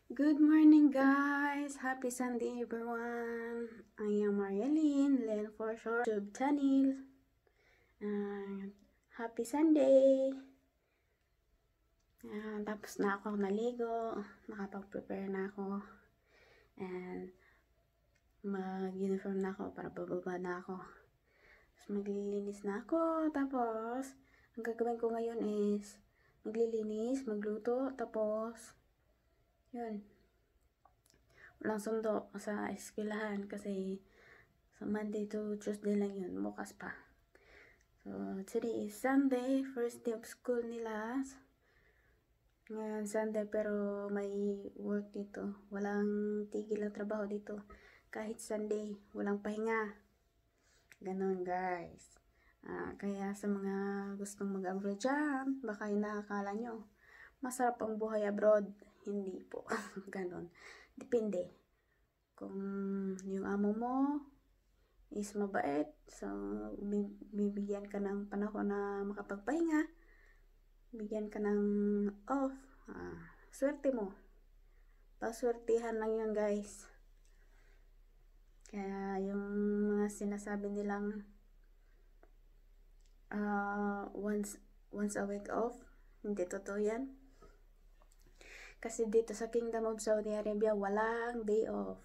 Good morning, guys! Happy Sunday, everyone! I am Marielyn, Len for short, YouTube channel. Happy Sunday! Tapos na ako naligo, nakapag-prepare na ako, and mag-uniform na ako para bababa na ako. Tapos maglilinis na ako, tapos ang gagawin ko ngayon is maglilinis, magluto, tapos yun. Walang sundo sa eskwelahan kasi sa Monday to Tuesday lang yun, bukas pa. So, today is Sunday, first day of school nila. Ngayon Sunday pero may work dito. Walang tigil ang trabaho dito. Kahit Sunday, walang pahinga. Ganon, guys. Kaya sa mga gustong mag-abroad dyan, baka yung nakakala nyo, masarap ang buhay abroad. Hindi po. Ganon. Depende. Kung yung amo mo is mabait, so bibigyan ka ng panahon na makapagpahinga, bigyan ka ng off, swerte mo. Paswertihan lang yun, guys. Kaya yung mga sinasabi nilang once a week off, hindi totoo yan. Kasi dito sa Kingdom of Saudi Arabia, walang day off.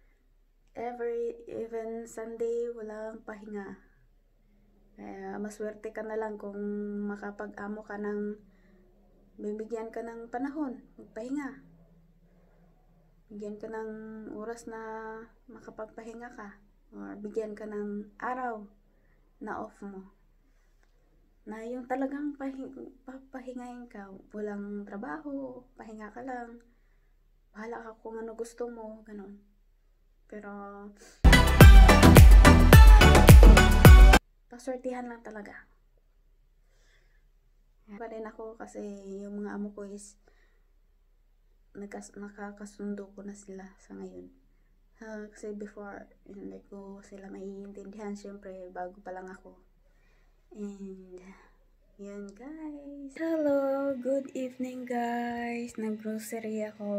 Even Sunday, walang pahinga. Kaya maswerte ka na lang kung makapag-amo ka ng, bibigyan ka ng panahon, magpahinga. Bigyan ka ng oras na makapagpahinga ka. Or bigyan ka ng araw na off mo. Na yung talagang papahingahin ka, walang trabaho, pahinga ka lang. Bahala ka kung ano gusto mo, ganun. Pero paswertihan lang talaga. Pa rin ako kasi yung mga amo ko is nakakasundo ko na sila sa ngayon. Kasi before, hindi ko sila maiintindihan, syempre bago pa lang ako. And yun, guys. Hello, good evening, guys. Nag-grocery ako.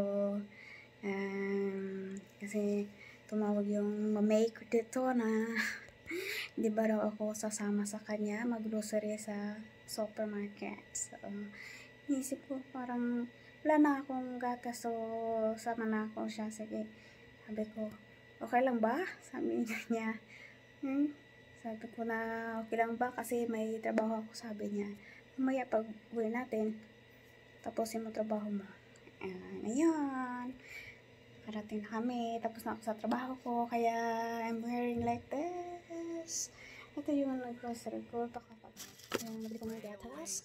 Kasi tumawag yung mamay ko dito na di ba raw ako sasama sa kanya mag-grocery sa supermarket. So, inisip ko parang wala na akong gatas, so sama na ako siya. Sige, sabi ko, okay lang ba? Sabi niya. Sabi ko na okay lang ba kasi may trabaho ako, sabi niya. Mamaya pag uwi natin, tapusin mo trabaho mo. Ngayon, karating na kami, tapos na ako sa trabaho ko, kaya I'm wearing like this. Ito yung nag-grocery ko, yung nabili ko ng gatas.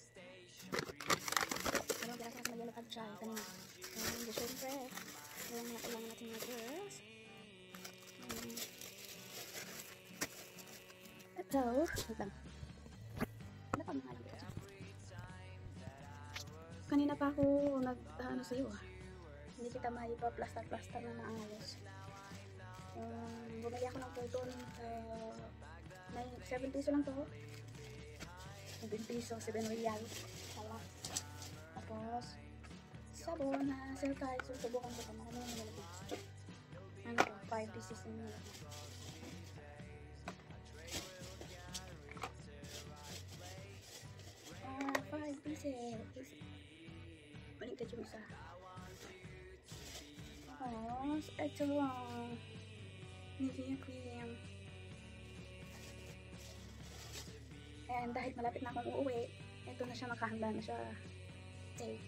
Ano gatas na yellow at dry kanina. Hindi syempre, yung kailangan natin na dress. Ito, wait lang. Ano pa mga lang ito? Kanina pa ako nag-ano sa'yo hindi kita maipa-plaster na maayos. Bumili ako ng pulton sa 7 piso lang to. 7 piso, 7 real. Salah. Tapos, sabon na self-tide. So, subukan ko ito. Ano yung nalagay? Ano to? 5 pieces yung nalagay. Ah, 5 pieces. Baligtad yung isa. Tapos, ito ang Nivea cream. And dahil malapit na akong uuwi, ito na siya, nakahanda na siya. Tape.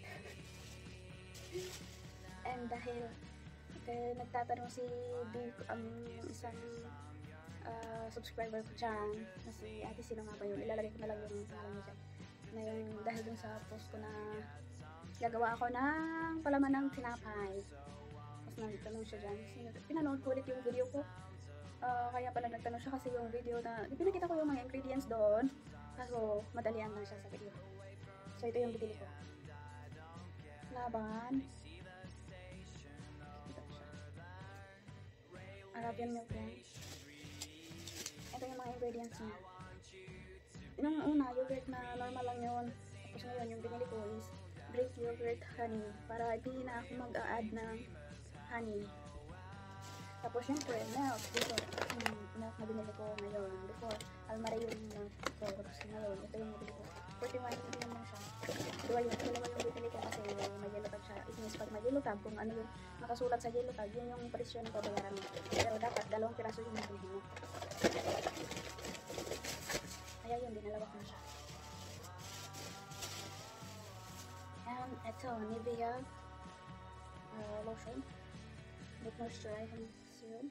And dahil nagtatanong si Big, isang subscriber ko dyan, na si ate, sino nga ba yun? Ilalagay ko na lang yung pangalan niya dyan. Na yung dahil dun sa post ko na gagawa ako ng palaman ng tinapay. Tapos nagtanong siya dyan. Pinanood ko ulit yung video ko. Kaya pala nagtanong siya kasi yung video na, pinakita ko yung mga ingredients doon. Kaso madalian lang siya sa video. So ito yung bibili ko. Laban. Ito siya. Arabian milk yan. Ito yung mga ingredients niya. Yung una, yogurt na normal lang yun. Tapos ngayon, yung binili ko is Greek yogurt honey. Para hindi na ako mag-a-add ng honey. Tapos syempre, milk. Dito, milk na binili ko ngayon. Before, almari yung milk ko. Tapos ngayon, ito yung nabili ko. 41 hindi naman siya. Dalawa yung binili ko kasi may yellow tag siya. It means pag may yellow tag, kung ano yung nakasulat sa yellow tag, yun yung presyo na babayaran mo. Pero dapat, 2 piraso yung nabili mo. Kaya yun, dinalawa ko na siya. And ito, Nivea lotion. With moisturizing serum.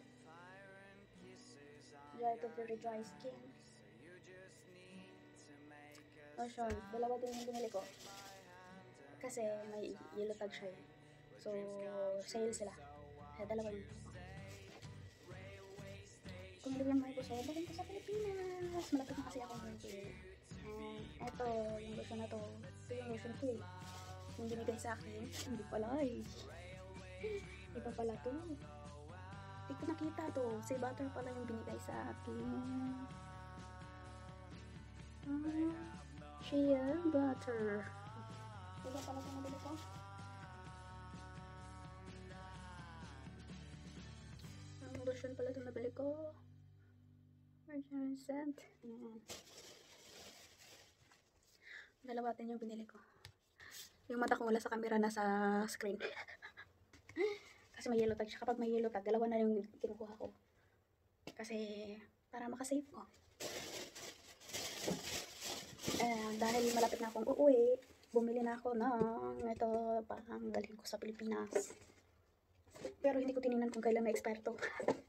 Dry to very dry skin. Lotion, dalawa din yung binili ko. Kasi may yellow tag siya eh. So, sale sila. Kaya dalawa yung binili ko. Kung hindi naman ko sa baling ko sa Pilipinas. Malapit na kasi ako ng Pilipinas. Ito, yung lotion na to. Ito yung lotion ko eh. Yung binigay sa akin. Hindi pala eh. Iba pala to. Hindi ko nakita to. Sea butter pala yung binigay sa akin. Shea butter. Iba pala ito nabili ko. Ang lotion pala ito nabili ko. Virgin scent. Dalawa din yung binili ko. Yung mata ko wala sa camera, nasa screen. Kasi may yellow tag siya. Kapag may yellow tag, dalawa na yung kinukuha ko. Kasi, para makasave ko. Dahil malapit na akong uuwi, bumili na ako ng ito, parang dalhin ko sa Pilipinas. Pero hindi ko tinignan kung kailan na-expire to.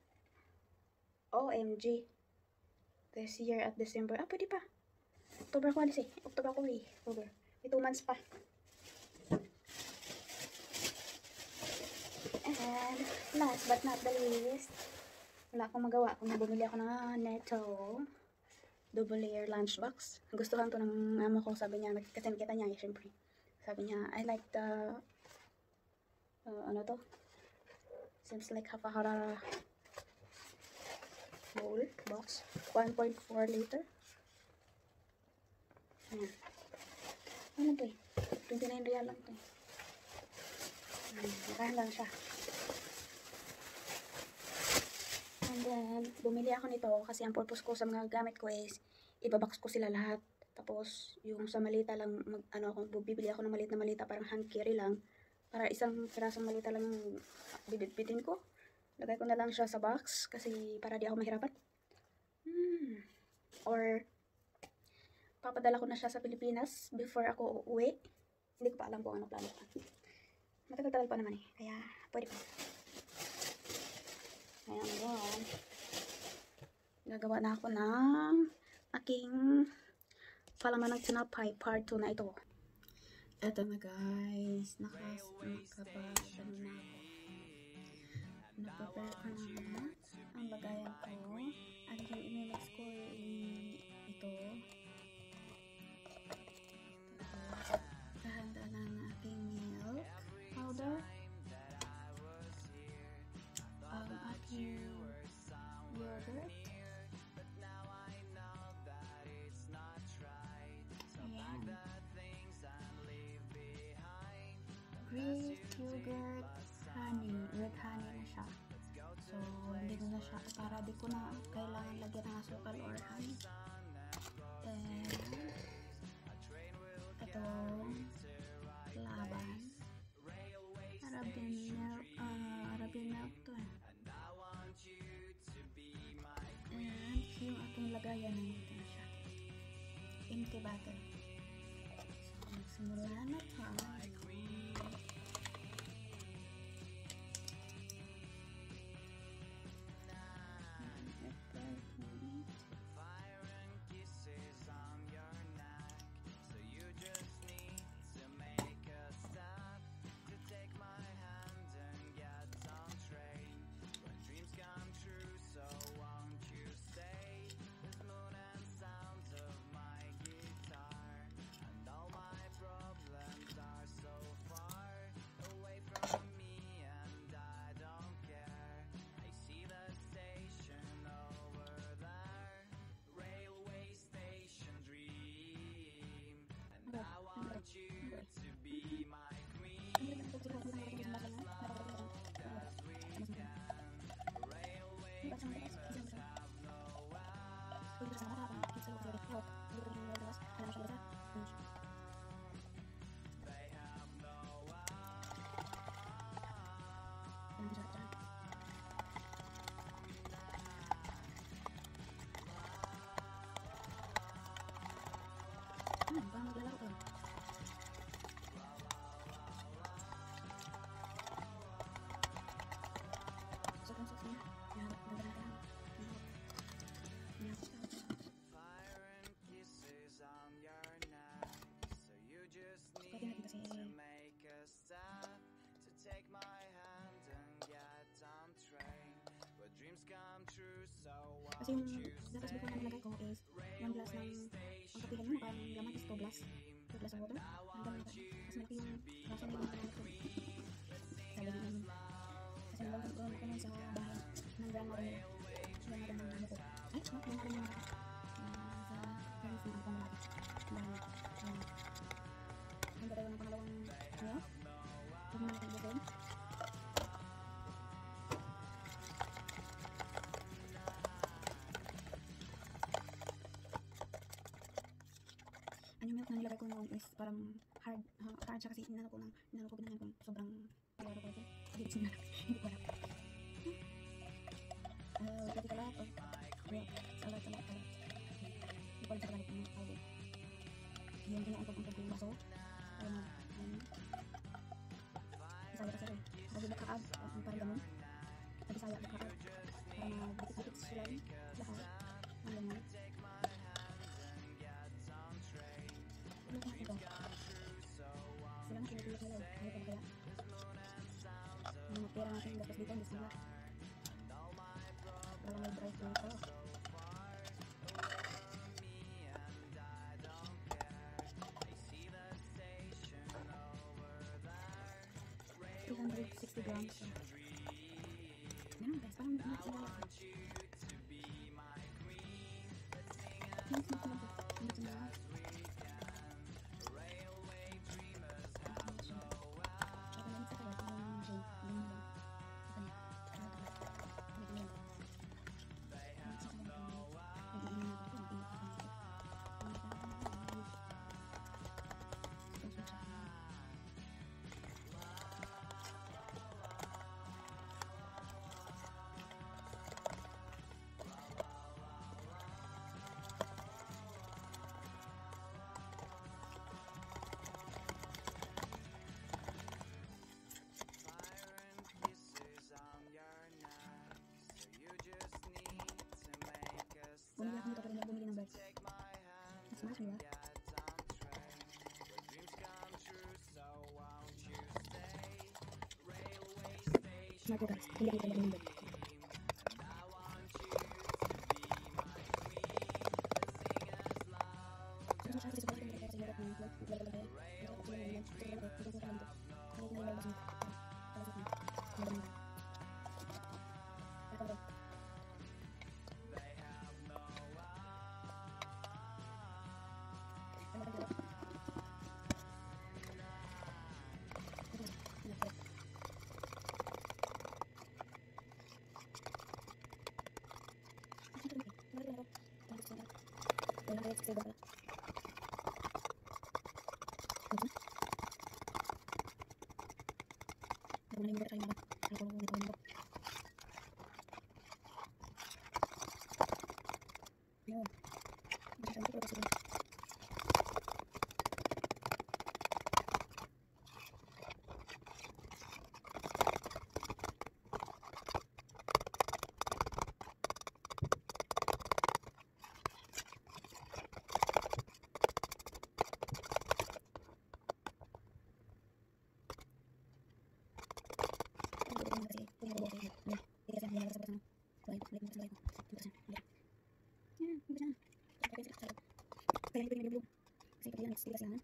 OMG. This year at December. Ah, pwede pa. October ko alis eh. October ko eh. October. May 2 months pa. And last but not the least, wala akong magawa kung bumili ako ng Netto double layer lunchbox. Gustuhan to ng amo ko, sabi niya, kasi nakita niya, syempre. Sabi niya, I like the ano to? Seems like half a bowl box. 1.4 liter. Ayan. Ano to eh? 29 real lang to eh. Makahan lang siya. And then, bumili ako nito kasi ang purpose ko sa mga gamit ko is ibabox ko sila lahat. Tapos, yung sa malita lang, bibili ako ng maliit na malita, parang hand carry lang. Para isang pirasong malita lang bibit-bitin ko. Lagay ko na lang siya sa box kasi para di ako mahirapan. Or, papadala ko na siya sa Pilipinas before ako uuwi. Hindi ko pa alam kung ano plano ko. Matagal-tagal pa naman eh. Kaya, pwede pa. Ayan yun. Gagawa na ako ng aking palaman ng tinapay part 2 na ito. Eto na guys. Nakapagano na ako. Nag-prepare ko na ang lagayan ko. At yung imimix ko ito. Kahanda na ng aking milk powder. Ang aking yogurt. Ayan. Greek yogurt honey. With honey na siya. So, hindi ko na siya, para di ko na kailangan lagyan ng asukal or honey. Then, ito, laban. Arabian milk to eh. And, yung aking lagayan na ito na siya. Empty bottle. So, magsimula na tayo. Kasi yung gatas before na nilagay ko is 1 glass ng ang kapihan mo, parang laman is 2 glass. 2 glass of water. Ang dami na. Mas malaki yung raso na yung ginamit ko. Sabi namin. Kasi nilagay ko nun sa bahay ng grandmother nila. Grandmother ng ano ko. Ay, no, grandmother ng sa parents ng ako malaki. Bahay niya. Handa tayo ng pangalawang ano. Huwag mo na natin ibusin. Yung milk na nilagay ko noon is parang hard siya kasi inano ko binanyan ko sobrang palaro ko ito. Hindi ko alam. Pwede ka lahat o milk. Salat. Hindi ko alam sa kalanit ng powder. Yung ginauntog-untog ko yung baso. Para Bisaya kasi rin. Lagi bakaag. Parang ganun. Sa Bisaya bakaag. Para mag-dikit-dikit sila rin. Lahat. Ang ganun. Ano ka ito? Sila na pinatulog nila. Ano pa kaya? Mga pera natin dapat dito. Hindi sila. Para may drive thru ito. $260 grams. Ganun guys. Parang hindi sila lang. Hindi sila lang. Hindi sila lang. Bumili ako nito pag bumili ng birds. Mas mahal nila. Smart guys. Bumili ako ng birds. Kaya hindi ko yung kasi pag yan, stilas lang.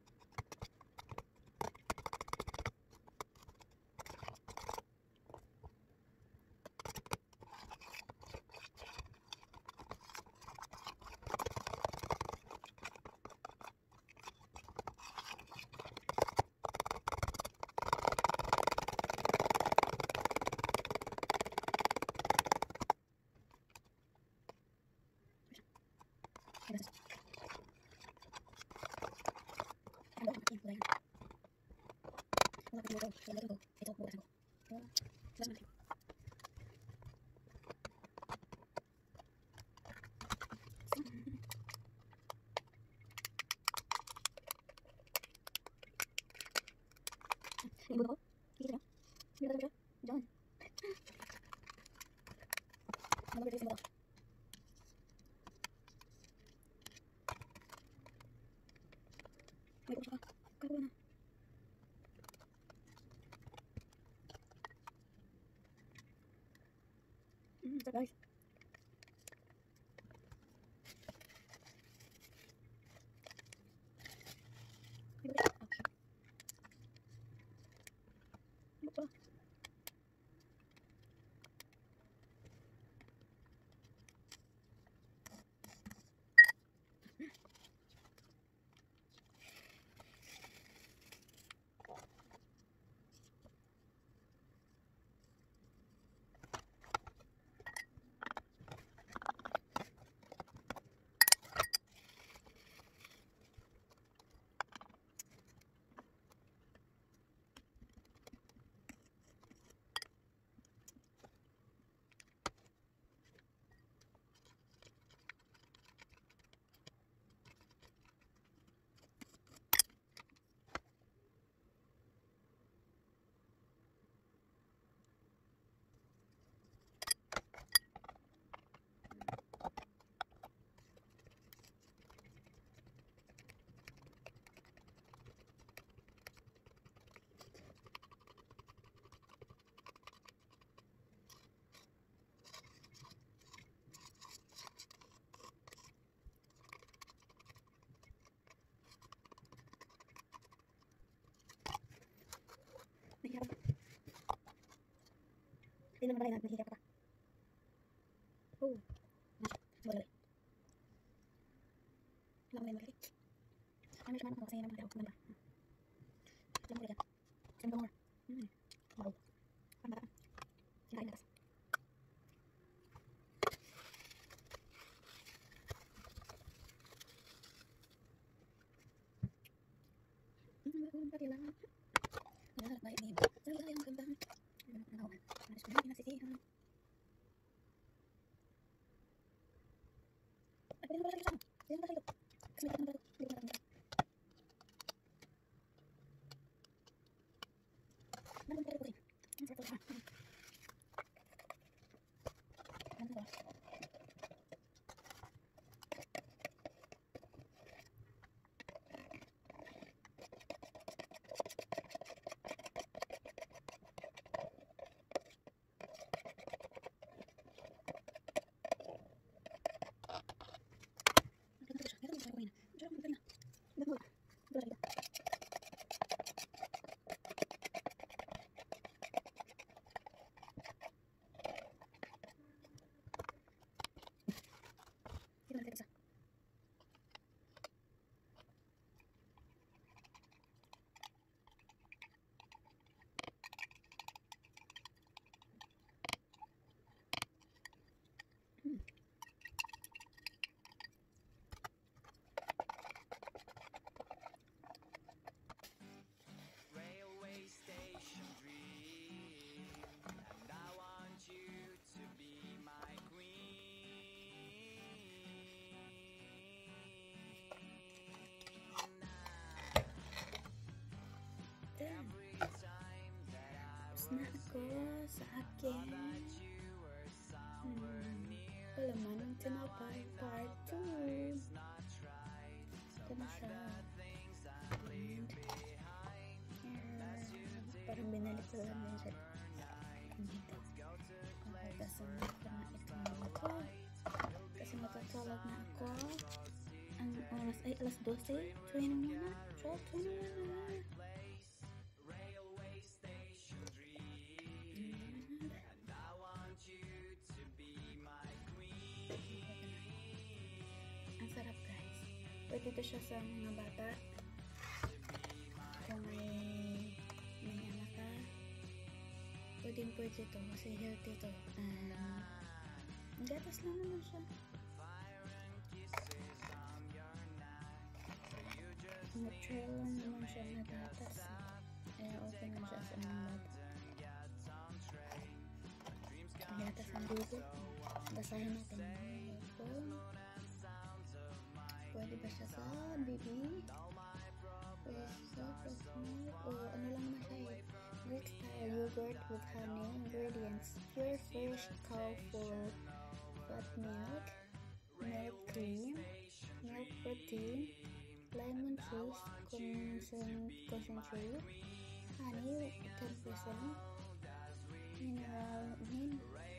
Ibu ko, kikita na. Hindi na siya. Diyan. Ano ba ito? May usok ka. Kakuha na. Ito guys. Hindi naman ba naghihirap ka? Oh. Sumalaway. Alam mo na yung malaki. Ano siya man ako kasi naman daw. Kumanda. Alam mo na yan. Saan ba more? Wow. Ang bata. Kinain natas. Ang kailangan. Lahat ba ini? Sabi ang ganda. Ano? Ano siya na sisi. Ay, pwede ba siya kasama? Pwede ba siya ito? Kasi may tatang ba ito? Hindi ko natang. Ano ba ito? Ang sarap ito. Ano ba? Railway station dream, and I want you to be my queen. Every time that I Tapos na ako sa akin. you were somewhere near, Palaman ng tinapay part 2. not right. Ito na siya. Things I leave behind. Parang binalik ko lang yun siya. Ang hita. Okay, kasi nakakamait ko na ito. Kasi matutulog na ako. Ang oras ay alas 12. 21 na. 12:21 na. Railway station dream, and I want you to be my queen. Ang sarap guys. Pwede ito siya sa mga bata. Kung may anak ka. Pwede ito kasi healthy ito. Gatas lang naman siya. Natural lang naman siya na gatas. Kaya okay na siya sa mga bata. Gatas ang dugo. Basahin natin. Pwede ba siya sa baby? Pwede siya sa milk? O ano lang naman siya eh. Greek style yogurt with honey. Ingredients. Pure fresh cow full fat milk. Milk cream. Milk protein. Lemon juice. Concentrate. Honey 10%. Min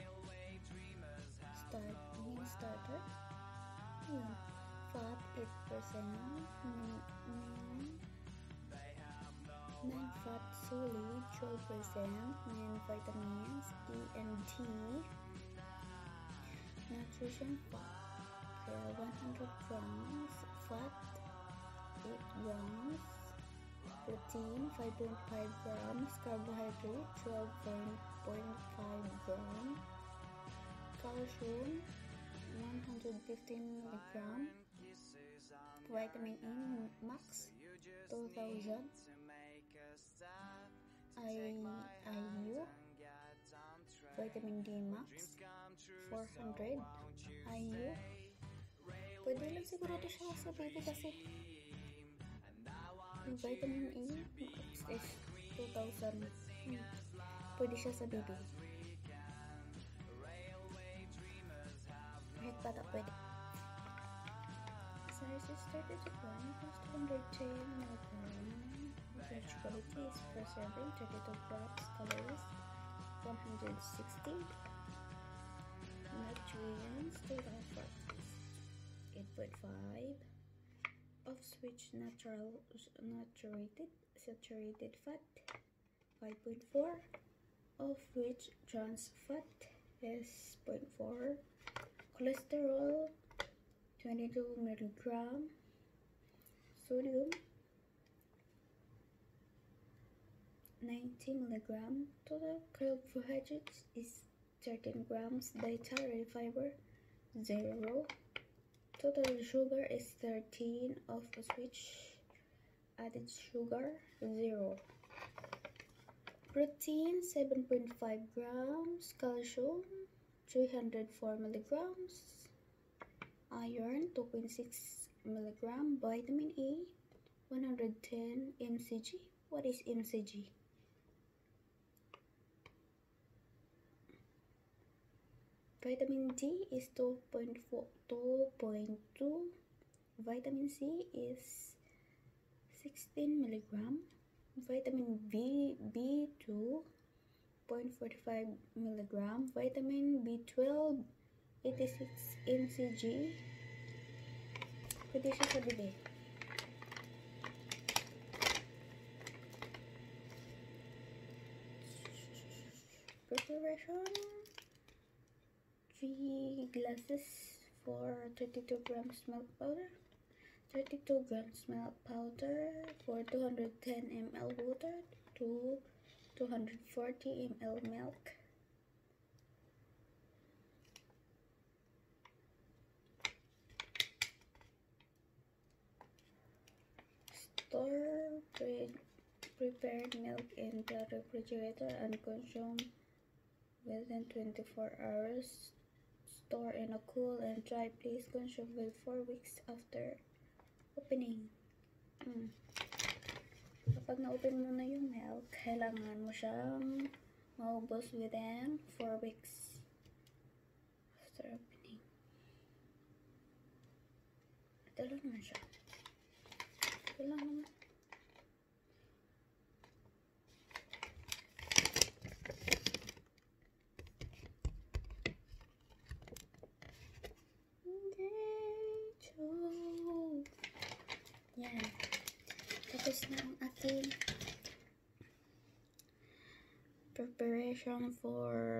starter. Yun. Fat 8%. Non-fat solid 12%. Main vitamins E and D. Nutrition fat 100 grams. Fat 8 grams. Protein 5.5 grams. Carbohydrate 12.5 grams. Calcium 115 milligram. Vitamin E max 2000. IU. Vitamin D max 400 IU. Pwede lang siguro ito siya sa baby kasi yung vitamin E max is 2000. Pwede siya sa baby. Kahit bata pwede. Size is 30 to 1 plus 210 milligram. Average quality is per serving 32 grams. Calories 160. Nutrients total fat 8.5. Of which saturated fat 5.4. of which trans fat is 0.4, cholesterol 22 milligram, sodium 90 milligram, total carbohydrates is 13 grams, dietary fiber 0, total sugar is 13, of which added sugar 0, protein 7.5 grams, calcium 304 milligrams, iron 2.6 milligram, vitamin E 110 mcg. What is mcg? Vitamin D is 2.2, vitamin C is 16 milligram, vitamin B2 0.45 milligram, vitamin B12 86 mcg. Pwede siya sa bibig. Preparation: 3 glasses for 32 grams milk powder, 32 grams milk powder for 210 ml water to 240 ml milk. Store prepared milk in the refrigerator and consume within 24 hours. Store in a cool and dry place. Consume with 4 weeks after opening. Kapag na-open mo na yung milk, kailangan mo siyang maubos within 4 weeks after opening. Ito lang naman siya. Ito lang naman. Yan. Tapos na ang aking preparation for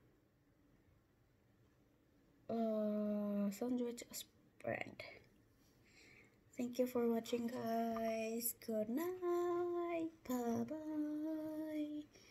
sandwich spread. Thank you for watching, guys. Good night. Bye bye.